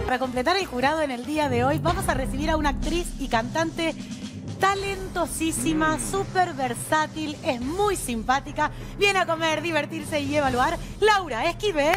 Para completar el jurado en el día de hoy, vamos a recibir a una actriz y cantante talentosísima, súper versátil, es muy simpática, viene a comer, divertirse y evaluar, Laura Esquivel.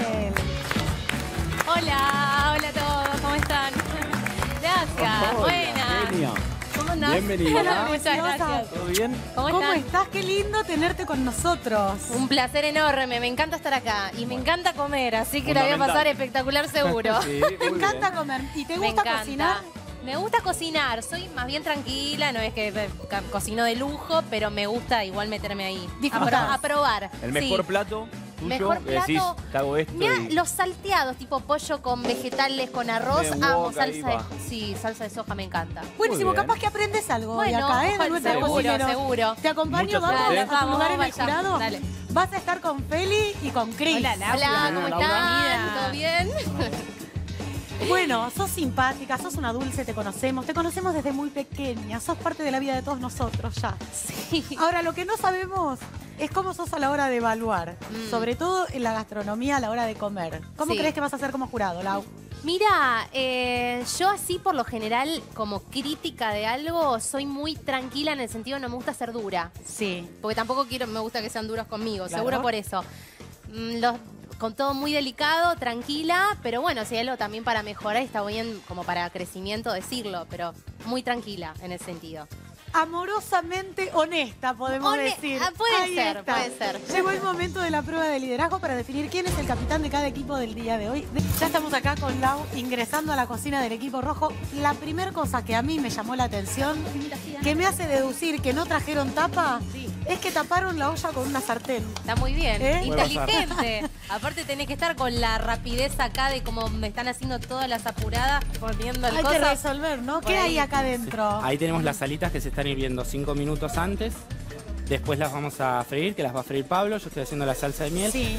Hola, hola a todos, ¿cómo están? Gracias, Hola, buenas. genio. ¿Cómo andás? Bienvenida. Muchas gracias. ¿Todo bien? ¿Cómo estás? Qué lindo tenerte con nosotros. Un placer enorme, me encanta estar acá y me encanta comer, así que la voy a pasar espectacular seguro. Sí, Te muy encanta bien. comer y te Me gusta encanta. cocinar. Me gusta cocinar, soy más bien tranquila, no es que cocino de lujo, pero me gusta igual meterme ahí. Disfrutás. A probar. El mejor sí. plato tuyo, Mejor que decís, plato. te hago esto Mirá, y... los salteados, tipo pollo con vegetales, con arroz, De amo boca, ahí salsa de, va. sí, salsa de soja me encanta. Buenísimo, bien. capaz que aprendes algo de Bueno, acá, ¿eh? De nuestros seguro, cocineros. seguro. Te acompaño, Mucha vamos suerte. a tu Vamos, lugar en el vayamos, jurado. dale. Vas a estar con Feli y con Cris. Hola, ¿cómo Laura. están? ¿Todo bien? Bueno, sos simpática, sos una dulce, te conocemos desde muy pequeña, sos parte de la vida de todos nosotros ya. Sí. Ahora, lo que no sabemos es cómo sos a la hora de evaluar, sobre todo en la gastronomía a la hora de comer. ¿Cómo Sí. crees que vas a hacer como jurado, Lau? Mira, yo así por lo general, como crítica de algo, soy muy tranquila en el sentido no me gusta ser dura. Sí. Porque tampoco me gusta que sean duros conmigo, Claro. seguro por eso. Con todo muy delicado, tranquila, pero bueno, si hay algo también para mejorar, está bien como para crecimiento decirlo, pero muy tranquila en ese sentido. Amorosamente honesta, podemos decir. Puede Ahí ser, está. puede ser. Llegó el momento de la prueba de liderazgo para definir quién es el capitán de cada equipo del día de hoy. Ya estamos acá con Lau ingresando a la cocina del equipo rojo. La primera cosa que a mí me llamó la atención, que me hace deducir que no trajeron tapa, es que taparon la olla con una sartén. Está muy bien, ¿Eh? inteligente. Aparte tenés que estar con la rapidez acá de como me están haciendo todas las apuradas, poniendo el Hay que cosa. resolver, ¿no? Por ¿Qué ahí. hay acá adentro? Ahí tenemos las alitas que se están hirviendo 5 minutos antes. Después las vamos a freír, que las va a freír Pablo. Yo estoy haciendo la salsa de miel. Sí.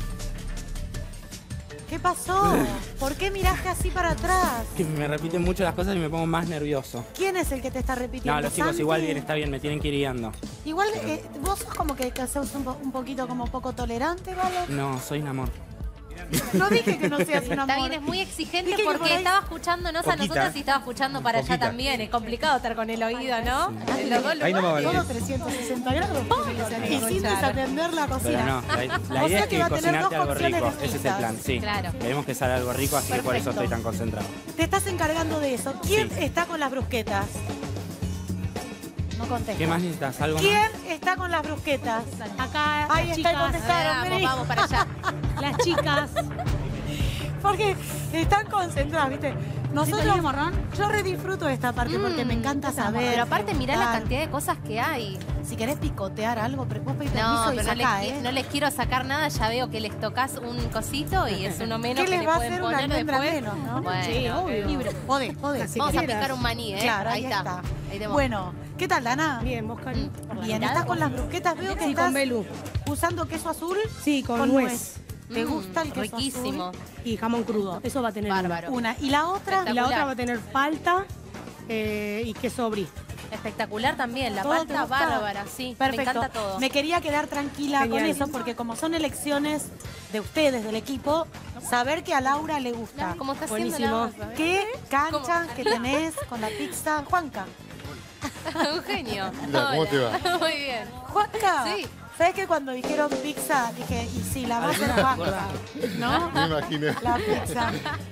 ¿Qué pasó? ¿Por qué miraste así para atrás? Que me repiten mucho las cosas y me pongo más nervioso. ¿Quién es el que te está repitiendo? No, los chicos ¿Santi? igual bien, está bien, me tienen que ir guiando. Igual vos sos como que sos un poquito como poco tolerante, ¿vale? No, soy un amor. No dije que no seas un amor. Está bien, es muy exigente Dije que por porque ahí- estaba escuchándonos a Poquita. nosotros y estaba escuchando para allá Poquita. también. Es complicado estar con el oído, ¿no? En los dos Ahí no me lugares. vale. Todo 360 grados. Y sin desatender la Pero cocina. no, la O idea sea es que que va a tener cocinarte dos algo cocciones rico. Ese es el distintas. plan, sí. Claro. Queremos que salga algo rico, así que por eso Perfecto. estoy tan concentrado. Te estás encargando de eso. ¿Quién Sí. está con las brusquetas? No contesta. ¿Qué más necesitas? ¿Algo ¿Quién más? está con las brusquetas? Acá Ahí las está y chicas, contestaron. Vamos, vení. vamos para allá. las chicas. Porque están concentradas, ¿viste? Nosotros, ¿Necesitas morrón? yo redisfruto esta parte porque me encanta saber. Pero aparte mirá la preguntar. cantidad de cosas que hay. Si querés picotear algo, vos pedís No, permiso y pero sacá, ¿eh? no les quiero sacar nada, ya veo que les tocas un cosito y es uno menos ¿Qué que les le va a pueden hacer una poner almendra después. menos, no? Bueno, Sí, obvio. Podés. vamos a picar un maní, ¿eh? Claro, ahí está. Ahí tenemos. Bueno, ¿qué tal, Dana? Bien, vos, Cari. Bien, estás con las brusquetas. Veo que Sí, estás con Belú. usando queso azul Sí, con nuez. ¿Te gusta el queso riquísimo. azul? Y jamón crudo. Eso va a tener Bárbaro. Una. ¿Y la otra? una. Y la otra va a tener palta y queso brie. Espectacular también, la ¿Todo te palta gusta? bárbara, sí. Perfecto. Me encanta todo. Me quería quedar tranquila Genial. con eso porque como son elecciones de ustedes, del equipo, saber que a Laura le gusta. ¿Cómo está Buenísimo. haciendo la ¿Qué cancha ¿Cómo? que tenés con la pizza? Juanca. Un genio. Hola, ¿cómo te va? Muy bien. Juanca. Sí. ¿Sabes que cuando dijeron pizza dije, y sí, la va a hacer Juanca? ¿No? Me imaginé. La pizza.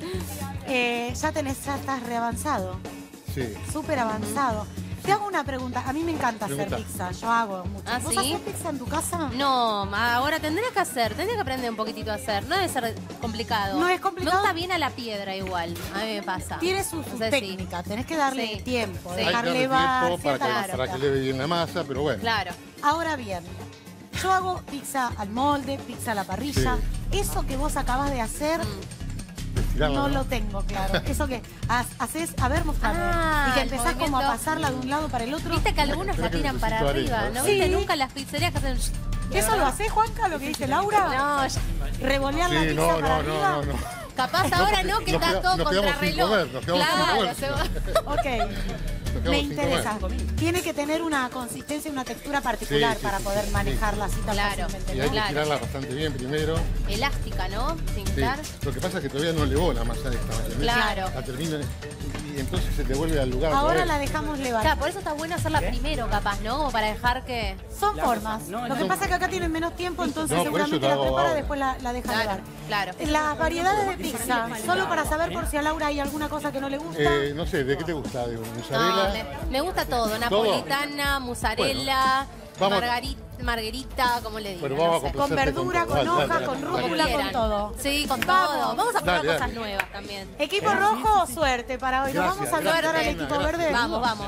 Ya estás reavanzado, Sí. súper avanzado. Te hago una pregunta. A mí me encanta hacer Pregunta. pizza. Yo hago mucho. ¿Ah, ¿Vos sí? hacés pizza en tu casa? No, ahora tendría que aprender un poquitito a hacer. No debe ser complicado. No es complicado. Me gusta bien a la piedra igual. A mí me pasa. Tiene su Entonces, técnica. Tenés que darle Sí. tiempo, Sí. Hay que dejarle darle bar, tiempo para cierta que técnica. leve bien la masa, pero bueno. Claro. Ahora bien, yo hago pizza al molde, pizza a la parrilla. Eso que vos acabas de hacer, Estirarla, no lo tengo claro. Eso que haces, a ver, mostrame. Ah, Y que el empezás como a movimiento. pasarla de un lado para el otro. Viste que algunos la Creo que tiran para necesito arriba, arena, ¿no? ¿eh? ¿Viste Sí. nunca las pizzerías que hacen... ¿Eso lo hacés, Juanca, lo que dice Laura? No, ya- ¿Revolear la Sí, pizza no, para no, arriba? no, no. capaz ahora no, que Nos está todo nos quedamos sin contrarreloj. comer, nos quedamos sin Claro, comer. Ok. Me interesa. Tiene que tener una consistencia y una textura particular para poder manejarla así tan fácilmente. Y hay que tirarla bastante bien primero. Elástica, ¿no? Sin quitar. Lo que pasa es que todavía no levó la masa esta. Claro. La termina y entonces se te vuelve al lugar. Ahora la dejamos levar. Claro, por eso está bueno hacerla primero, capaz, ¿no? Como para dejar que... Son formas. Lo que pasa es que acá tienen menos tiempo, entonces seguramente la prepara, después la deja levar. Claro. Las variedades de pizza, solo para saber por si a Laura hay alguna cosa que no le gusta. No sé, ¿de qué te gusta? ¿De mozzarella? No, me gusta todo. Napolitana, mozzarella, margarita, como le digo. Pero vamos a con verdura, con hojas, con rúcula, con todo. Sí, con todo. Vamos a probar cosas nuevas también. Equipo rojo, suerte para hoy. Nos vamos a saludar al equipo verde. Vamos.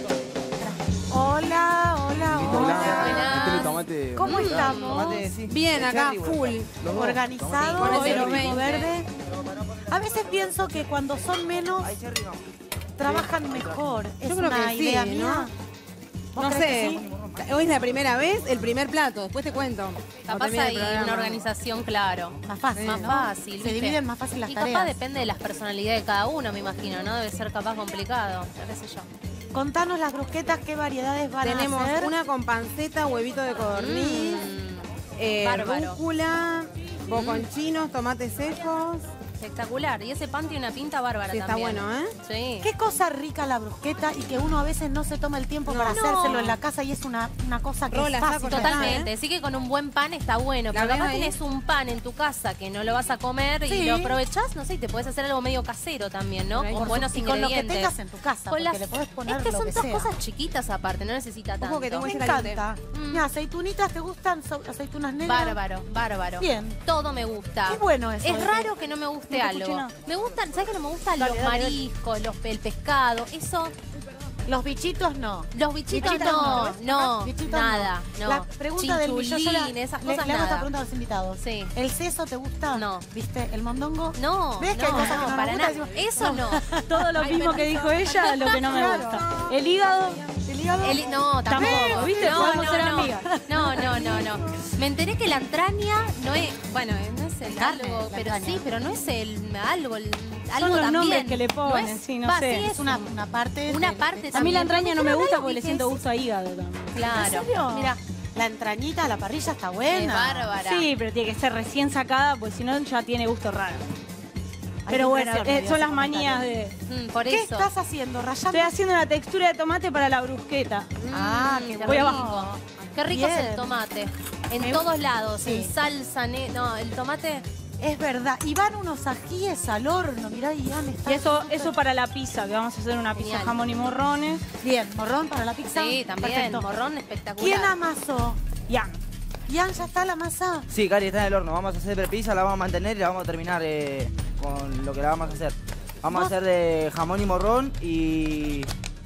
Hola. Tomate. ¿Cómo estamos? Bien, acá, full. Organizado, el equipo verde. A veces pienso que cuando son menos, trabajan mejor. Yo creo que sí, idea ¿no? mía. No sé, hoy es la primera vez, el primer plato, después te cuento. Capaz hay una organización, claro. Más fácil, Más ¿no? fácil. Se ¿viste? dividen más fácil las y tareas. capaz depende de las personalidades de cada uno, me imagino, ¿no? Debe ser capaz complicado, qué sé yo. Contanos las brusquetas, qué variedades van a hacer. Tenemos una con panceta, huevito de codorniz, bárbaro. rúcula, boconchinos, tomates secos. Espectacular. Y ese pan tiene una pinta bárbara Sí, está también. bueno, ¿eh? Sí. Qué cosa rica la brusqueta y que uno a veces no se toma el tiempo para hacérselo en la casa y es una cosa que Rola, es fácil. saco, Totalmente. Sí que con un buen pan está bueno. Pero ves capaz ahí? tenés un pan en tu casa que no lo vas a comer y lo aprovechás, no sé, y te puedes hacer algo medio casero también, ¿no? Con buenos Y con lo que ingredientes. tengas en tu casa, Con porque le podés poner es que lo son que dos sea. cosas chiquitas aparte, no necesita tanto. que tengo Me ese caliente. encanta. Mira, aceitunitas, ¿te gustan? Aceitunas negras. Bárbaro. Bien. Todo me gusta. Qué bueno eso. Es raro que no me guste algo. Me gustan, ¿sabes que no me gustan los mariscos, el pescado? Eso. Los bichitos no. Los bichitos no. Bichitos Nada, no. La pregunta del millón, Chinchulín, esas cosas le hago esta nada. pregunta a los invitados. Sí. ¿El seso te gusta? No. ¿Viste? ¿El mondongo? No, ¿Ves que hay cosas que no nos para gusta? nada. Decimos, Eso no. Todo lo mismo que dijo ella, lo que no me Claro. gusta. El hígado, No, tampoco. ¿viste? Podemos ser amigas. No. Me enteré que la entraña no es, bueno, no es el Carne, algo, la pero entraña. sí, pero no es el algo, algo los también. nombres que le ponen, no es, sí, no va, sé. sí, es una parte. una del- parte de- A mí también. la entraña no me gusta porque le dije siento eso. gusto a hígado también. Claro. ¿En serio? Mira, La entrañita a la parrilla está es buena. bárbara. Sí, pero tiene que ser recién sacada, porque si no ya tiene gusto raro. Ay, Pero qué bueno, impresión me dio son ese las manías comentario. de... Por ¿Qué eso. estás haciendo? ¿Rayando? Estoy haciendo una textura de tomate para la brusqueta. Ah, qué Qué Voy rico. abajo. Qué rico es Bien. el tomate. En todos lados, Sí. en salsa, no, el tomate. Es verdad. Y van unos ajíes al horno, mirá, Ian está Y eso súper- para la pizza, que vamos a hacer una pizza Genial. jamón y morrones. Bien, morrón para la pizza. Sí, también. Perfecto. Morrón espectacular. ¿Quién amasó? Ya. Ian, ¿ya está la masa? Sí, Cari, está en el horno. Vamos a hacer pizza, la vamos a mantener y la vamos a terminar con lo que la vamos a hacer. Vamos a hacer de jamón y morrón y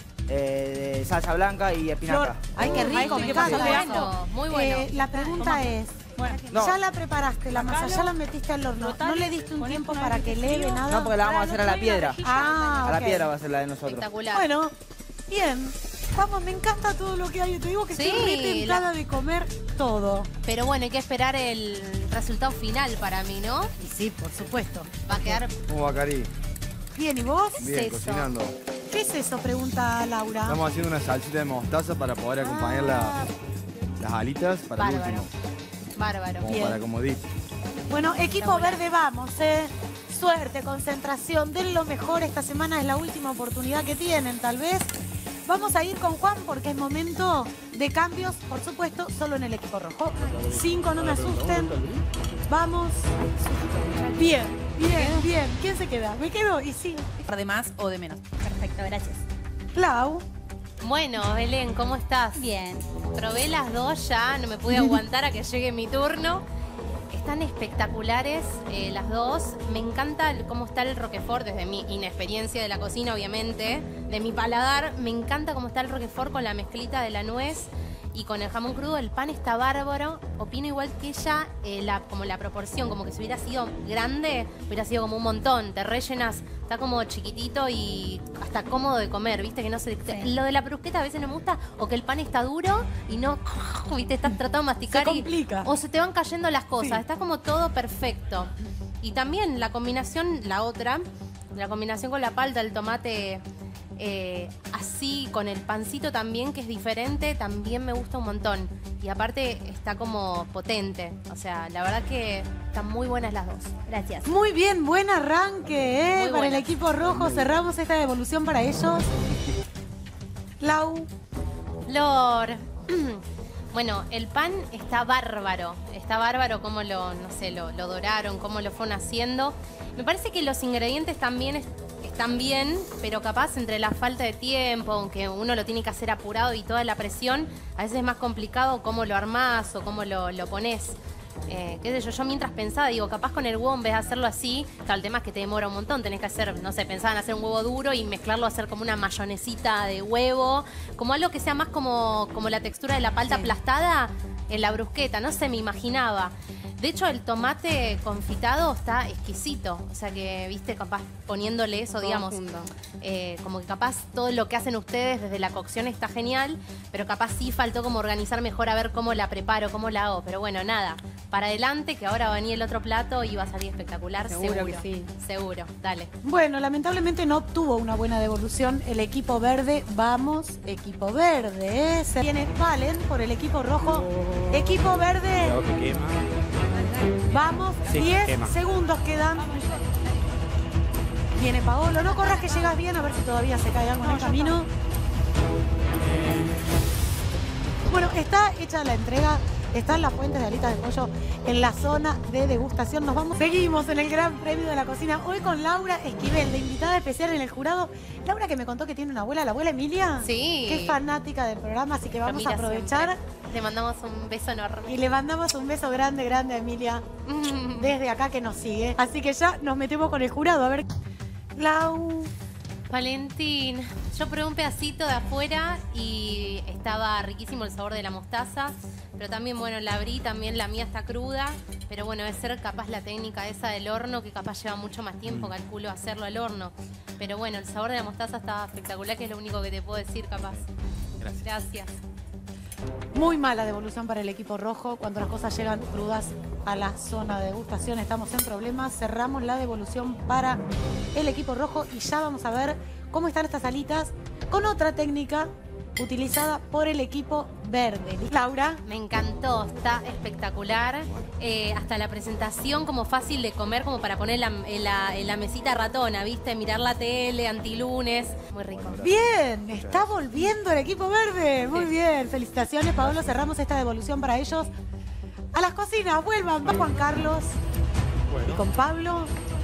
de salsa blanca y espinaca. Ay, qué rico, me qué encanta. bueno, muy bueno. La pregunta es, Bueno, No. ya la preparaste, la masa, ya la metiste al horno. ¿No le diste un tiempo para que leve nada? No, porque la vamos a hacer a la piedra. Ah, A la ok. piedra va a ser la de nosotros. Espectacular. Bueno, bien. Vamos, me encanta todo lo que hay. Te digo que Sí, estoy re tentada de comer todo. Pero bueno, hay que esperar el resultado final para mí, ¿no? Y sí, por supuesto. Va a quedar ¿Cómo va, Cari? Bien, ¿y vos? Bien, Eso. cocinando. ¿Qué es eso? Pregunta Laura. Estamos haciendo una salsita de mostaza para poder acompañar las alitas para el bárbaro. último. Bárbaro. Como Bien. para comodín. Bueno, equipo verde, vamos, Suerte, concentración, den lo mejor. Esta semana es la última oportunidad que tienen, tal vez. Vamos a ir con Juan porque es momento de cambios, por supuesto, solo en el equipo rojo. 5, no me asusten. Vamos. Bien. ¿Quién se queda? Me quedo y sí. ¿De más o de menos? Perfecto, gracias. Clau. Bueno, Belén, ¿cómo estás? Bien. Probé las dos ya, no me pude aguantar a que llegue mi turno. Están espectaculares las dos. Me encanta cómo está el Roquefort, desde mi inexperiencia de la cocina, obviamente, de mi paladar. Me encanta cómo está el Roquefort con la mezclita de la nuez y con el jamón crudo. El pan está bárbaro. Opino igual que ella, como la proporción, como que si hubiera sido grande, hubiera sido como un montón. Te rellenas, está como chiquitito y hasta cómodo de comer, ¿viste? Que no se... Lo de la brusqueta a veces no me gusta, o que el pan está duro y no, ¿viste? Estás tratando de masticar Se complica. o se te van cayendo las cosas. Sí. Está como todo perfecto. Y también la combinación, la combinación con la palta, el tomate Así con el pancito también, que es diferente, también me gusta un montón. Y aparte está como potente. O sea, la verdad que están muy buenas las dos. Gracias. Muy bien, buen arranque, Muy para el buenas. equipo rojo. Cerramos esta devolución para ellos. Lau. Lor. Bueno, el pan está bárbaro. Está bárbaro cómo lo doraron, cómo lo fueron haciendo. Me parece que los ingredientes también están bien, pero capaz entre la falta de tiempo, aunque uno lo tiene que hacer apurado y toda la presión, a veces es más complicado cómo lo armás o cómo lo pones. Qué sé yo mientras pensaba, digo, capaz con el huevo en vez de hacerlo así, claro, el tema es que te demora un montón, tenés que hacer, no sé, pensaba en hacer un huevo duro y mezclarlo, hacer como una mayonesita de huevo, como algo que sea más como la textura de la palta aplastada en la brusqueta, no sé, me imaginaba. De hecho, el tomate confitado está exquisito. O sea que, viste, capaz poniéndole eso, digamos, como que capaz todo lo que hacen ustedes desde la cocción está genial, pero capaz sí faltó como organizar mejor a ver cómo la preparo, cómo la hago. Pero bueno, nada, para adelante, que ahora va a venir el otro plato y va a salir espectacular, seguro. que sí. Seguro, dale. Bueno, lamentablemente no obtuvo una buena devolución el equipo verde. Vamos, equipo verde. Se viene Valen por el equipo rojo. Equipo verde. Cuidado que quema. Vamos, Sí, 10 quema. segundos quedan. Viene Paolo. No corras que llegas bien, a ver si todavía se cae algo en el camino. Bueno, está hecha la entrega. Están las fuentes de alitas de pollo en la zona de degustación. Nos vamos. Seguimos en el Gran Premio de la Cocina. Hoy con Laura Esquivel, de invitada especial en el jurado. Laura, que me contó que tiene una abuela, la abuela Emilia. Sí. Que es fanática del programa, así que Lo vamos a mira aprovechar. siempre. Le mandamos un beso enorme. Y le mandamos un beso grande, grande a Emilia. Desde acá que nos sigue. Así que ya nos metemos con el jurado. A ver. Lau. Valentín, yo probé un pedacito de afuera y estaba riquísimo el sabor de la mostaza, pero también, bueno, la abrí, también la mía está cruda, pero bueno, debe ser capaz la técnica esa del horno, que capaz lleva mucho más tiempo, calculo, hacerlo al horno. Pero bueno, el sabor de la mostaza estaba espectacular, que es lo único que te puedo decir, capaz. Gracias. Gracias. Muy mala devolución para el equipo rojo. Cuando las cosas llegan crudas a la zona de degustación estamos en problemas. Cerramos la devolución para el equipo rojo y ya vamos a ver cómo están estas alitas con otra técnica utilizada por el equipo verde. Laura. Me encantó, está espectacular. Hasta la presentación como fácil de comer, como para poner en la mesita ratona, ¿viste? Mirar la tele, antilunes. Muy rico. Bien, está volviendo el equipo verde. Muy bien, felicitaciones, Paolo. Cerramos esta devolución para ellos. A las cocinas, vuelvan. Va Juan Carlos y con Pablo.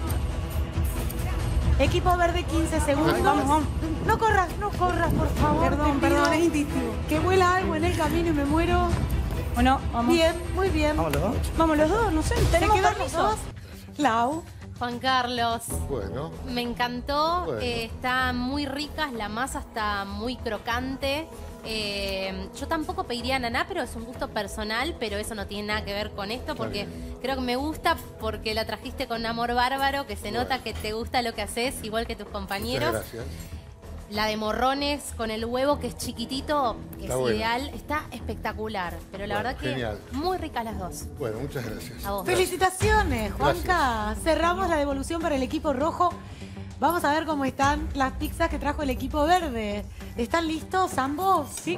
Equipo verde, 15 segundos. Vamos. No corras, por favor. Perdón, te pido es instintivo. que vuela algo en el camino y me muero. Bueno, vamos. Bien, muy bien. Vamos los dos. Vamos los dos, no sé, ¿Se tenemos quedan los permiso. dos? Lau. Juan Carlos. Bueno, Me encantó, Bueno. Están muy ricas, la masa está muy crocante. Yo tampoco pediría ananá, pero es un gusto personal, pero eso no tiene nada que ver con esto, porque creo que me gusta porque la trajiste con amor bárbaro, que se nota que te gusta lo que haces, igual que tus compañeros. muchas gracias. La de morrones con el huevo, que es chiquitito, que Está es buena. ideal, está espectacular. Pero la Bueno, verdad que genial. muy ricas las dos. Bueno, muchas gracias. A vos. Felicitaciones, Juanca. Cerramos la devolución para el equipo rojo. Vamos a ver cómo están las pizzas que trajo el equipo verde. ¿Están listos ambos? Sí.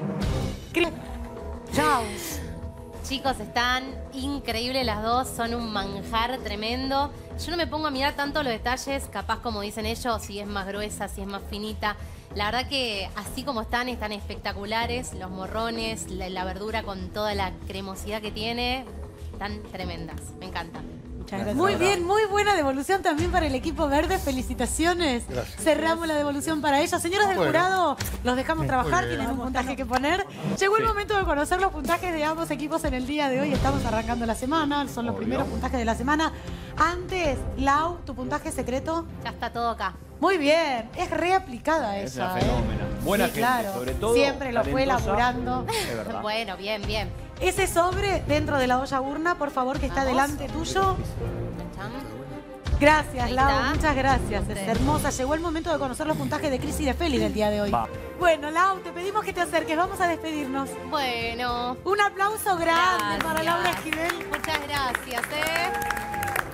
Chao. Chicos, están increíbles las dos, son un manjar tremendo. Yo no me pongo a mirar tanto los detalles, capaz como dicen ellos, si es más gruesa, si es más finita. La verdad que así como están espectaculares. Los morrones, la verdura con toda la cremosidad que tiene, están tremendas. Me encantan. Muchas gracias. Muy bien, muy buena devolución también para el equipo verde. Felicitaciones. Gracias. Cerramos la devolución para ellos. Señores del Bueno. jurado, los dejamos trabajar, bien. tienen un puntaje que poner. Llegó el momento de conocer los puntajes de ambos equipos en el día de hoy. Estamos arrancando la semana, son los Obvio. primeros puntajes de la semana. Antes, Lau, tu puntaje secreto. Ya está todo acá. Muy bien, es reaplicada Es ella. una fenómena. Buena Sí, gente, claro. sobre todo. Siempre lo fue talentosa. laburando. Es verdad. Bueno, bien, bien. Ese sobre dentro de la olla urna, por favor, que está Vamos. delante tuyo. Chan. Gracias, Ahí Lau, está. muchas gracias. Es Sí. hermosa. Llegó el momento de conocer los puntajes de Cris y de Feli del día de hoy. Va. Bueno, Lau, te pedimos que te acerques. Vamos a despedirnos. Bueno. Un aplauso grande Gracias. para Laura Esquivel. Muchas gracias,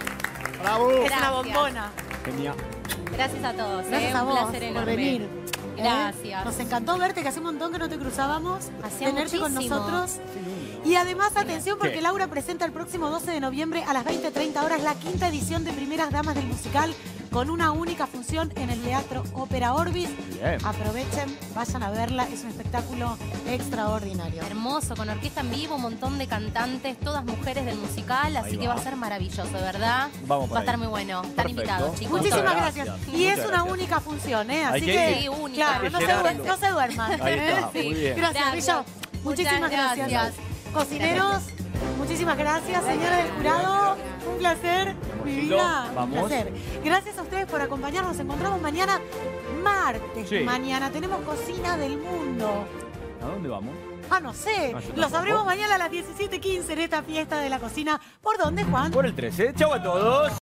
¡Bravo! Es una Gracias. bombona. Genial. Gracias a todos. Gracias a Un vos placer por enorme. venir. Gracias. Nos encantó verte, que hace un montón que no te cruzábamos. Hacía tenerte con muchísimo. nosotros. Y además, atención, porque Laura presenta el próximo 12 de noviembre a las 20:30 horas la 5ª edición de Primeras Damas del Musical con una única función en el Teatro Ópera Orbis. Bien. Aprovechen, vayan a verla, es un espectáculo extraordinario. Hermoso, con orquesta en vivo, un montón de cantantes, todas mujeres del musical, así que va a ser maravilloso, ¿verdad? Vamos por Va a estar ahí. muy bueno. Están Perfecto. invitados, chicos. Muchísimas Muchas gracias. gracias. Y es Muchas una gracias. única función, ¿eh? Hay Así que que, ir. Sí, única. claro, Hay que no llenarlo. se duerman. Ahí está, Sí. muy bien. Gracias, Bello. Muchísimas gracias. Cocineros, muchísimas gracias. Señora del jurado, un placer, mi vida. Un Vamos. placer. Gracias a ustedes por acompañarnos. Nos encontramos mañana, martes. Sí. Mañana tenemos Cocina del Mundo. ¿A dónde vamos? Ah, no sé. yo Lo tampoco. sabremos mañana a las 17:15 en esta fiesta de la cocina. ¿Por dónde, Juan? Por el 13. Chau a todos.